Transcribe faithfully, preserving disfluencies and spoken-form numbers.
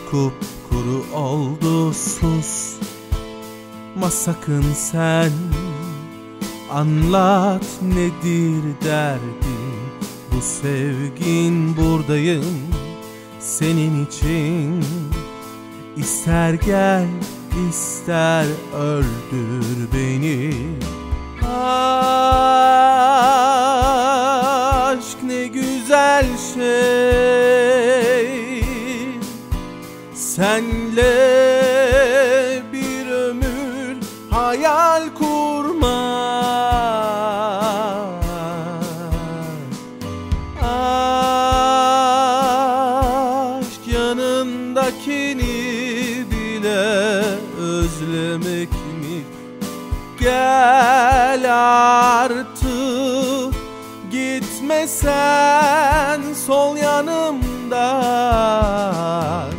kupkuru oldu, sus. Ma sakın sen, anlat nedir derdin. Bu sevgin, buradayım senin için. İster gel, ister öldür beni. Aşk ne güzel şey, senle bir ömür hayal kurmak. Aşk yanındakini bile özlemek mi? Gel artık, gitme sen sol yanımdan.